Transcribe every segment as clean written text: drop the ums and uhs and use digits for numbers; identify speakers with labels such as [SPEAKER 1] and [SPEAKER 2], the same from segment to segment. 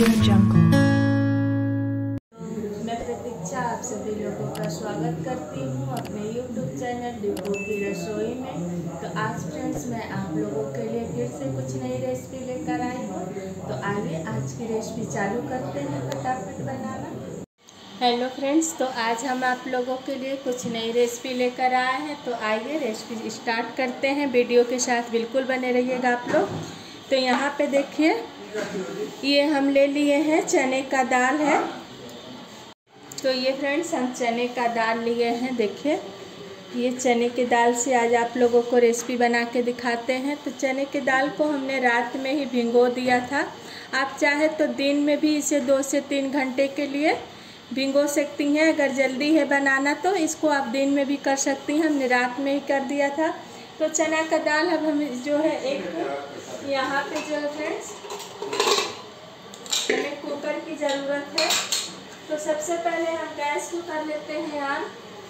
[SPEAKER 1] Audio Jungle।
[SPEAKER 2] मैं प्रतीक्षा आप सभी लोगों का स्वागत करती हूँ अपने YouTube चैनल डिब्बों की रसोई में। तो आज फ्रेंड्स मैं आप लोगों के लिए फिर से कुछ नई रेसिपी लेकर आई हूँ। तो आइए आज की रेसिपी चालू करते हैं फटाफट बनाना। हेलो फ्रेंड्स, तो आज हम आप लोगों के लिए कुछ नई रेसिपी लेकर आए हैं। तो आइए रेसिपी स्टार्ट करते हैं। वीडियो के साथ बिल्कुल बने रहिएगा आप लोग। तो यहाँ पे देखिए, ये हम ले लिए हैं चने का दाल है। तो ये फ्रेंड्स हम चने का दाल लिए हैं। देखिए, ये चने की दाल से आज आप लोगों को रेसिपी बना के दिखाते हैं। तो चने की दाल को हमने रात में ही भिगो दिया था। आप चाहे तो दिन में भी इसे 2 से 3 घंटे के लिए भिगो सकती हैं। अगर जल्दी है बनाना तो इसको आप दिन में भी कर सकती हैं। हमने रात में ही कर दिया था। तो चना का दाल अब हम जो है एक यहाँ पे जो है फ्रेंड्स हमें कुकर की ज़रूरत है। तो सबसे पहले हम गैस को कर लेते हैं ऑन।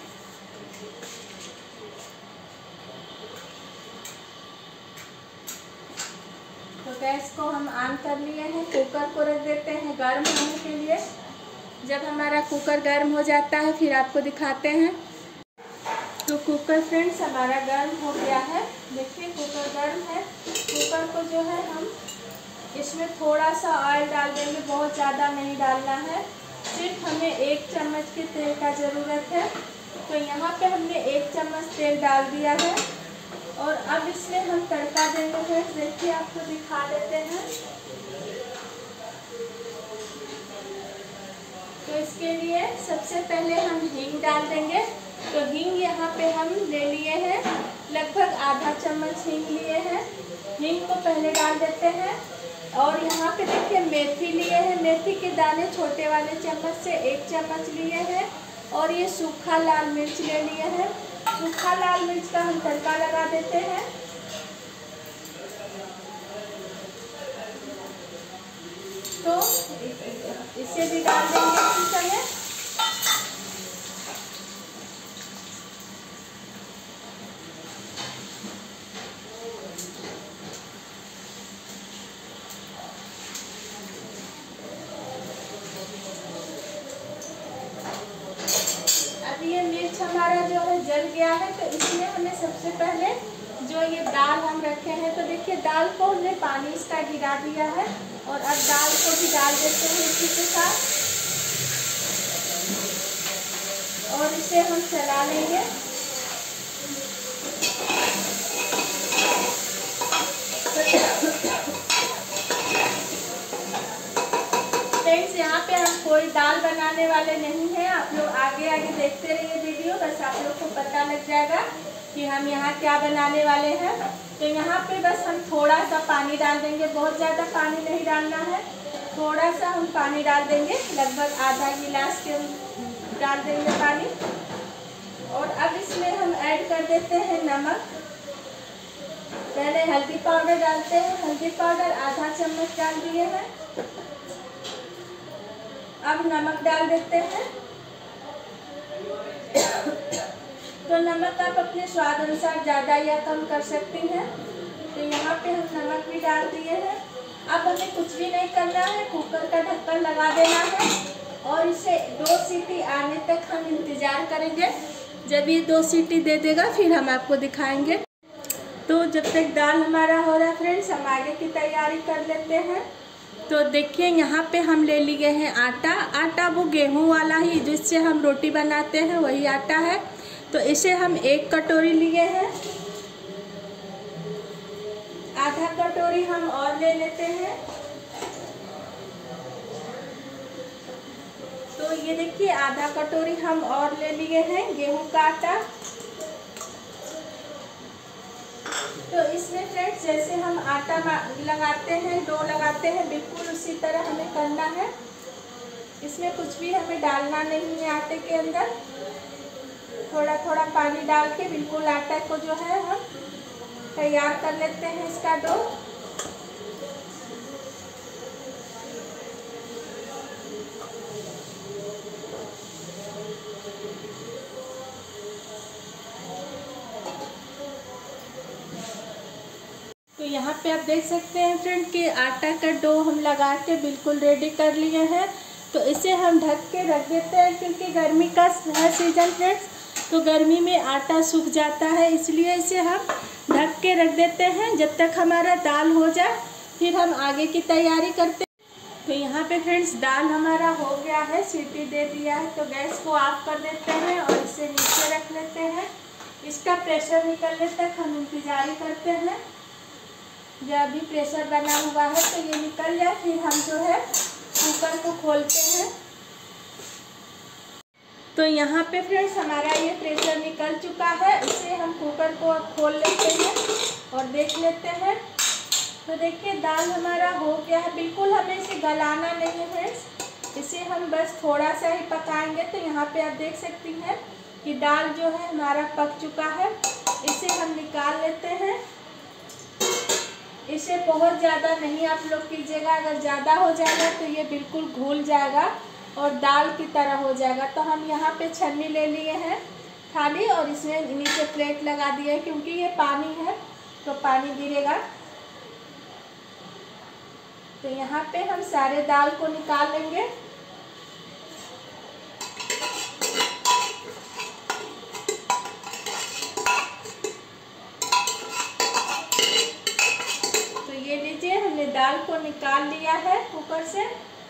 [SPEAKER 2] तो गैस को हम ऑन कर लिए हैं। कुकर को रख देते हैं गर्म होने के लिए। जब हमारा कुकर गर्म हो जाता है फिर आपको दिखाते हैं। तो कुकर फ्रेंड्स हमारा गर्म हो गया है। देखिए कुकर गर्म है। कुकर को जो है हम इसमें थोड़ा सा ऑयल डाल देंगे, बहुत ज़्यादा नहीं डालना है। सिर्फ हमें 1 चम्मच के तेल का ज़रूरत है। तो यहाँ पे हमने 1 चम्मच तेल डाल दिया है और अब इसमें हम तड़का देंगे फ्रेंड्स। देखिए आपको दिखा देते हैं। तो इसके लिए सबसे पहले हम हींग डाल देंगे। तो हींग यहाँ पे हम ले लिए हैं, लगभग आधा चम्मच हींग लिए हैं। हींग को पहले डाल देते हैं। और यहाँ पे देखिए मेथी लिए हैं। मेथी के दाने छोटे वाले चम्मच से 1 चम्मच लिए हैं। और ये सूखा लाल मिर्च ले लिए हैं। सूखा लाल मिर्च का हम तड़का लगा देते हैं। तो इसे भी डाल देंगे इसी समय। अब ये मिर्च हमारा जो है जल गया है। तो इसमें हमें सबसे पहले जो ये दाल हम रखे हैं, तो देखिए दाल को हमने पानी इसका गिरा दिया है। और अब दाल को भी डाल देते हैं इसी के साथ और इसे हम चला लेंगे। फ्रेंड्स यहाँ पे हम कोई दाल बनाने वाले नहीं हैं। आप लोग आगे आगे देखते रहिए वीडियो, बस आप लोग को पता लग जाएगा कि हम यहाँ क्या बनाने वाले हैं। तो यहाँ पे बस हम थोड़ा सा पानी डाल देंगे, बहुत ज़्यादा पानी नहीं डालना है। थोड़ा सा हम पानी डाल देंगे, लगभग आधा गिलास के डाल देंगे पानी। और अब इसमें हम ऐड कर देते हैं नमक। पहले हल्दी पाउडर डालते हैं। हल्दी पाउडर आधा चम्मच डाल दिए हैं। अब नमक डाल देते हैं। तो नमक आप अपने स्वाद अनुसार ज़्यादा या कम कर सकती हैं। तो यहाँ पे हम नमक भी डाल दिए हैं। अब हमें कुछ भी नहीं करना है, कुकर का ढक्कन लगा देना है और इसे 2 सीटी आने तक हम इंतज़ार करेंगे। जब ये 2 सीटी दे देगा फिर हम आपको दिखाएंगे। तो जब तक दाल हमारा हो रहा है फ्रेंड्स, हम आगे की तैयारी कर लेते हैं। तो देखिए यहाँ पे हम ले लिए हैं आटा। आटा वो गेहूं वाला ही जिससे हम रोटी बनाते हैं, वही आटा है। तो इसे हम 1 कटोरी लिए हैं। आधा कटोरी हम और ले लेते हैं। तो ये देखिए आधा कटोरी हम और ले लिए हैं गेहूं का आटा। तो इसमें फ्रेंड्स जैसे हम आटा लगाते हैं, डो लगाते हैं, बिल्कुल उसी तरह हमें करना है। इसमें कुछ भी हमें डालना नहीं है आटे के अंदर। थोड़ा थोड़ा पानी डाल के बिल्कुल आटा को जो है हम तैयार कर लेते हैं इसका डो। यहाँ पे आप देख सकते हैं फ्रेंड कि आटा का डो हम लगा के बिल्कुल रेडी कर लिए हैं। तो इसे हम ढक के रख देते हैं क्योंकि गर्मी का है सीज़न फ्रेंड्स, तो गर्मी में आटा सूख जाता है, इसलिए इसे हम ढक के रख देते हैं जब तक हमारा दाल हो जाए, फिर हम आगे की तैयारी करते हैं। तो यहाँ पे फ्रेंड्स दाल हमारा हो गया है, सीटी दे दिया है, तो गैस को ऑफ कर देते हैं और इसे नीचे रख लेते हैं। इसका प्रेशर निकलने तक हम इंतजार करते हैं। जब अभी प्रेशर बना हुआ है तो ये निकल जाए, फिर हम जो है कुकर को खोलते हैं। तो यहाँ पे फ्रेंड्स हमारा ये प्रेशर निकल चुका है, इसे हम कुकर को खोल लेते हैं और देख लेते हैं। तो देखिए दाल हमारा हो गया है, बिल्कुल हमें इसे गलाना नहीं है फ्रेंड्स, इसे हम बस थोड़ा सा ही पकाएंगे। तो यहाँ पे आप देख सकती हैं कि दाल जो है हमारा पक चुका है, इसे हम निकाल लेते हैं। इसे बहुत ज़्यादा नहीं आप लोग कीजिएगा, अगर ज़्यादा हो जाएगा तो ये बिल्कुल घुल जाएगा और दाल की तरह हो जाएगा। तो हम यहाँ पे छन्नी ले लिए हैं खाली और इसमें नीचे प्लेट लगा दिया है, क्योंकि ये पानी है तो पानी गिरेगा। तो यहाँ पे हम सारे दाल को निकाल लेंगे। तो ये लीजिए हमने दाल को निकाल लिया है कुकर से।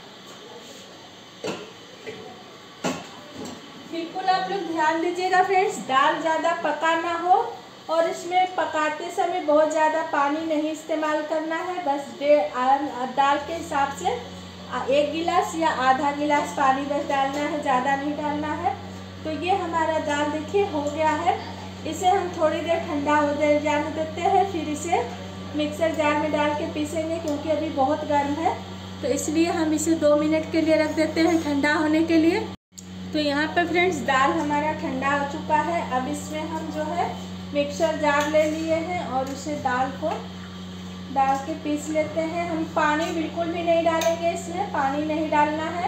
[SPEAKER 2] बिल्कुल आप लोग ध्यान दीजिएगा फ्रेंड्स, दाल ज़्यादा पका ना हो और इसमें पकाते समय बहुत ज़्यादा पानी नहीं इस्तेमाल करना है। बस दाल के हिसाब से 1 गिलास या आधा गिलास पानी बस डालना है, ज़्यादा नहीं डालना है। तो ये हमारा दाल देखिए हो गया है। इसे हम थोड़ी देर ठंडा हो जाने देते हैं, फिर इसे मिक्सर जार में डाल के पीसेंगे, क्योंकि अभी बहुत गर्म है तो इसलिए हम इसे 2 मिनट के लिए रख देते हैं ठंडा होने के लिए। तो यहाँ पे फ्रेंड्स दाल हमारा ठंडा हो चुका है। अब इसमें हम जो है मिक्सर जार ले लिए हैं और उसे दाल को डाल के पीस लेते हैं। हम पानी बिल्कुल भी नहीं डालेंगे, इसमें पानी नहीं डालना है।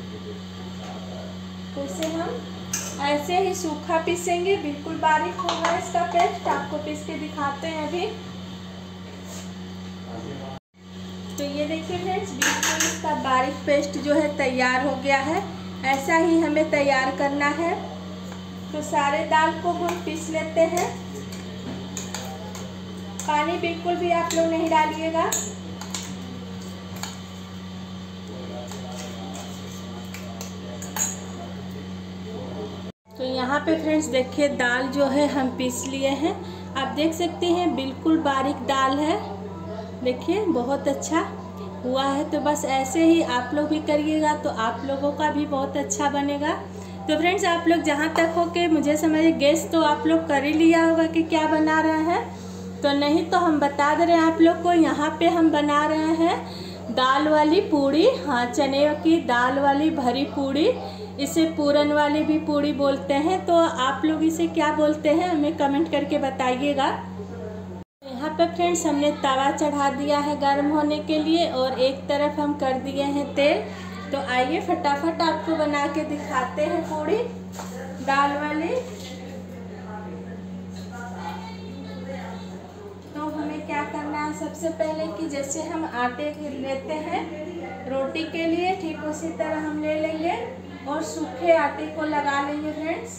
[SPEAKER 2] तो इसे हम ऐसे ही सूखा पीसेंगे, बिल्कुल बारीक होगा इसका पेस्ट। आपको पीस के दिखाते हैं अभी। तो ये देखिए फ्रेंड्स बिल्कुल इसका बारीक पेस्ट जो है तैयार हो गया है। ऐसा ही हमें तैयार करना है। तो सारे दाल को हम पीस लेते हैं। पानी बिल्कुल भी आप लोग नहीं डालिएगा। तो यहाँ पे फ्रेंड्स देखिए दाल जो है हम पीस लिए हैं। आप देख सकते हैं बिल्कुल बारीक दाल है, देखिए बहुत अच्छा हुआ है। तो बस ऐसे ही आप लोग भी करिएगा तो आप लोगों का भी बहुत अच्छा बनेगा। तो फ्रेंड्स आप लोग जहाँ तक हो के मुझे समझिए गेस तो आप लोग कर ही लिया होगा कि क्या बना रहे हैं। तो नहीं तो हम बता दे रहे हैं आप लोग को, यहाँ पे हम बना रहे हैं दाल वाली पूड़ी। हाँ, चने की दाल वाली भरी पूड़ी, इसे पूरन वाली भी पूड़ी बोलते हैं। तो आप लोग इसे क्या बोलते हैं हमें कमेंट करके बताइएगा। यहाँ पे फ्रेंड्स हमने तवा चढ़ा दिया है गर्म होने के लिए और एक तरफ हम कर दिए हैं तेल। तो आइए फटाफट आपको बना के दिखाते हैं पूड़ी दाल वाली। तो हमें क्या करना है सबसे पहले कि जैसे हम आटे लेते हैं रोटी के लिए, ठीक उसी तरह हम ले लेंगे और सूखे आटे को लगा लेंगे फ्रेंड्स।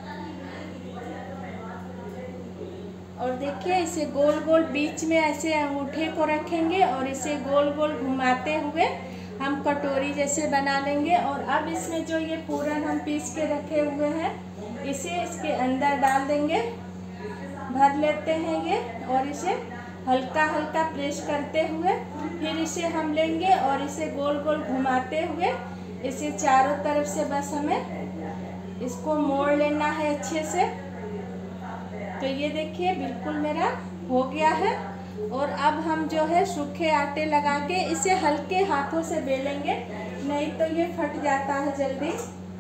[SPEAKER 2] और देखिए इसे गोल गोल बीच में ऐसे अंगूठे को रखेंगे और इसे गोल गोल घुमाते हुए हम कटोरी जैसे बना लेंगे। और अब इसमें जो ये पूरन हम पीस के रखे हुए हैं इसे इसके अंदर डाल देंगे, भर लेते हैं ये और इसे हल्का हल्का प्रेस करते हुए फिर इसे हम लेंगे और इसे गोल गोल घुमाते हुए इसे चारों तरफ से बस हमें इसको मोड़ लेना है अच्छे से। तो ये देखिए बिल्कुल मेरा हो गया है। और अब हम जो है सूखे आटे लगा के इसे हल्के हाथों से बेलेंगे, नहीं तो ये फट जाता है जल्दी।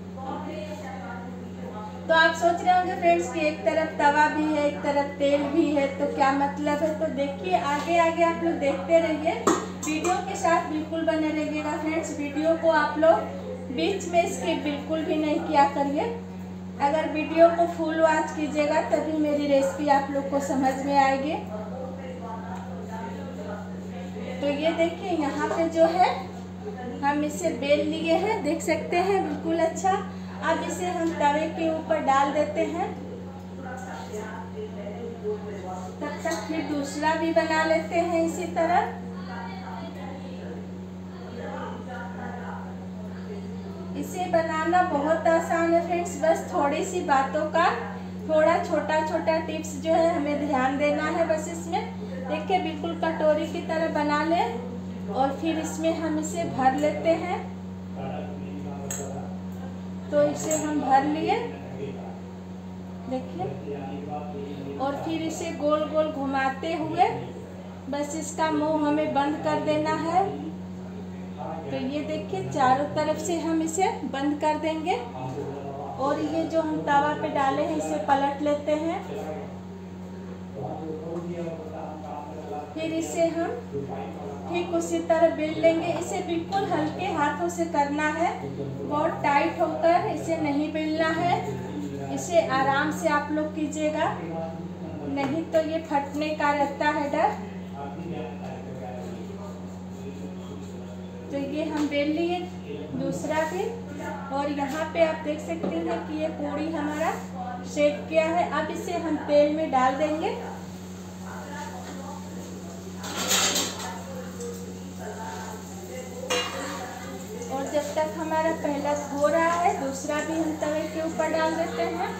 [SPEAKER 2] तो आप सोच रहे होंगे फ्रेंड्स कि एक तरफ तवा भी है एक तरफ तेल भी है, तो क्या मतलब है। तो देखिए आगे आगे आप लोग देखते रहिए, वीडियो के साथ बिल्कुल बने रहिएगा फ्रेंड्स। वीडियो को आप लोग बीच में स्किप बिल्कुल भी नहीं किया करिए। अगर वीडियो को फुल वॉच कीजिएगा तभी मेरी रेसिपी आप लोग को समझ में आएगी। तो ये देखिए यहाँ पे जो है हम इसे बेल लिए हैं, देख सकते हैं बिल्कुल अच्छा। अब इसे हम तवे के ऊपर डाल देते हैं। तब तक फिर दूसरा भी बना लेते हैं इसी तरह। इसे बनाना बहुत आसान है फ्रेंड्स, बस थोड़ी सी बातों का थोड़ा छोटा छोटा टिप्स जो है हमें ध्यान देना है बस इसमें। देखिए बिल्कुल कटोरी की तरह बना लें और फिर इसमें हम इसे भर लेते हैं। तो इसे हम भर लिए, देखिए, और फिर इसे गोल गोल घुमाते हुए बस इसका मुंह हमें बंद कर देना है। तो ये देखिए चारों तरफ से हम इसे बंद कर देंगे और ये जो हम तवा पे डाले हैं इसे पलट लेते हैं। फिर इसे हम ठीक उसी तरह बेल लेंगे। इसे बिल्कुल हल्के हाथों से करना है, बहुत टाइट होकर इसे नहीं बेलना है। इसे आराम से आप लोग कीजिएगा, नहीं तो ये फटने का रहता है डर। तो ये हम बेल लिए दूसरा भी, और यहाँ पे आप देख सकते हैं कि ये पूरी हमारा शेक किया है। अब इसे हम तेल में डाल देंगे। और जब तक हमारा पहला हो रहा है दूसरा भी हम तवे के ऊपर डाल देते हैं।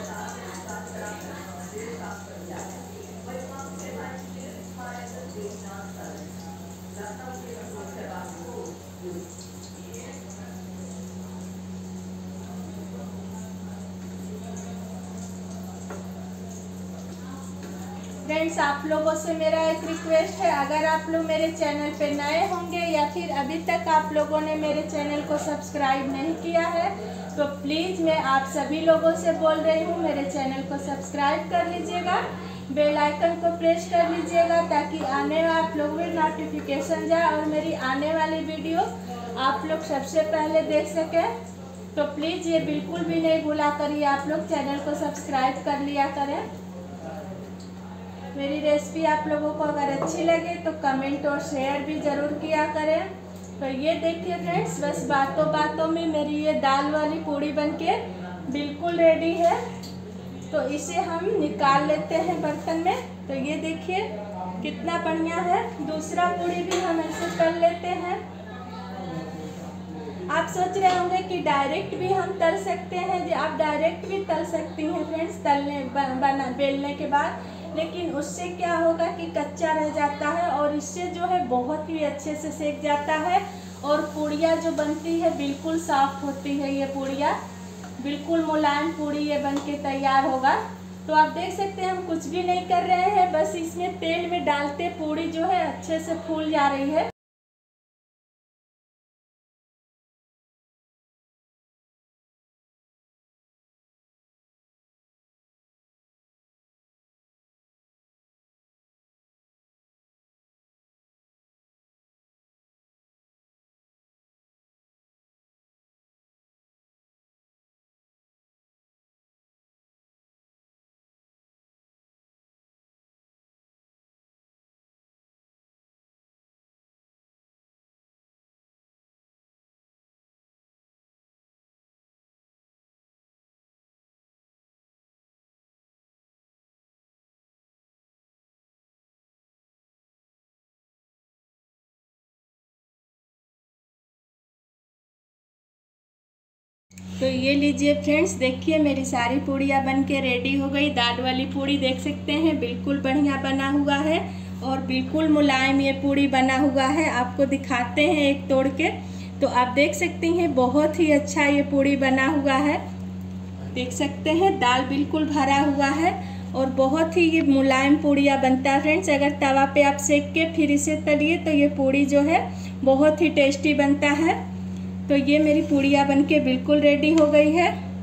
[SPEAKER 2] फ्रेंड्स, आप लोगों से मेरा एक रिक्वेस्ट है, अगर आप लोग मेरे चैनल पे नए होंगे या फिर अभी तक आप लोगों ने मेरे चैनल को सब्सक्राइब नहीं किया है तो प्लीज़ मैं आप सभी लोगों से बोल रही हूँ मेरे चैनल को सब्सक्राइब कर लीजिएगा, बेल आइकन को प्रेस कर लीजिएगा ताकि आने आप लोग में नोटिफिकेशन जाए और मेरी आने वाली वीडियो आप लोग सबसे पहले देख सकें। तो प्लीज़ ये बिल्कुल भी नहीं भूला करिए, आप लोग चैनल को सब्सक्राइब कर लिया करें। मेरी रेसिपी आप लोगों को अगर अच्छी लगे तो कमेंट और शेयर भी ज़रूर किया करें। तो ये देखिए फ्रेंड्स, बस बातों बातों में मेरी ये दाल वाली पूड़ी बनके बिल्कुल रेडी है। तो इसे हम निकाल लेते हैं बर्तन में। तो ये देखिए कितना बढ़िया है। दूसरा पूड़ी भी हम ऐसे तल लेते हैं। आप सोच रहे होंगे कि डायरेक्ट भी हम तल सकते हैं, जो आप डायरेक्ट भी तल सकती हैं फ्रेंड्स बेलने के बाद, लेकिन उससे क्या होगा कि कच्चा रह जाता है और इससे जो है बहुत ही अच्छे से सेक जाता है और पूड़ियाँ जो बनती है बिल्कुल सॉफ्ट होती है। ये पूड़ियाँ बिल्कुल मुलायम पूड़ी ये बन के तैयार होगा। तो आप देख सकते हैं हम कुछ भी नहीं कर रहे हैं, बस इसमें तेल में डालते पूड़ी जो है अच्छे से फूल जा रही है। तो ये लीजिए फ्रेंड्स, देखिए मेरी सारी पूड़ियाँ बन के रेडी हो गई। दाल वाली पूड़ी देख सकते हैं बिल्कुल बढ़िया बना हुआ है और बिल्कुल मुलायम ये पूड़ी बना हुआ है। आपको दिखाते हैं एक तोड़ के, तो आप देख सकती हैं बहुत ही अच्छा ये पूड़ी बना हुआ है। देख सकते हैं दाल बिल्कुल भरा हुआ है और बहुत ही ये मुलायम पूड़ियाँ बनता है फ्रेंड्स। अगर तवा पे आप सेक के फिर इसे तलिए तो ये पूड़ी जो है बहुत ही टेस्टी बनता है। तो ये मेरी पूड़ियाँ बनके बिल्कुल रेडी हो गई है।